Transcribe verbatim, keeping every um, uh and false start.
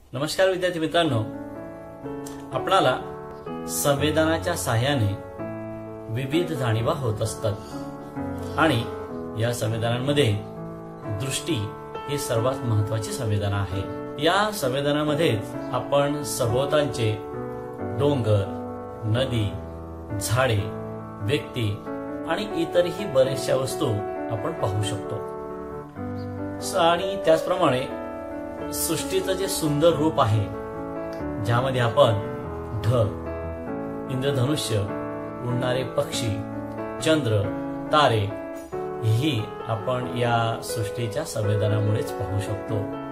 नमस्कार विद्यार्थी मित्रांनो, आपणाला संवेदनाच्या सहाय्याने विविध जाणीवा होत असतात आणि या संवेदनांमध्ये दृष्टी ही सर्वात महत्त्वाची संवेदना आहे। या संवेदनामध्ये आपण सभोवतालचे डोंगर, नदी, झाडे, व्यक्ती आणि इतरही बरेचशा वस्तू आपण पाहू शकतो आणि त्याचप्रमाणे सृष्टीचं जे सुंदर रूप आहे, ज्यामध्ये आपण ढग, इंद्रधनुष्य, उडणारे पक्षी, चंद्र, तारे ही आपण या सृष्टीच्या संवेदनामुळेच पाहू शकतो।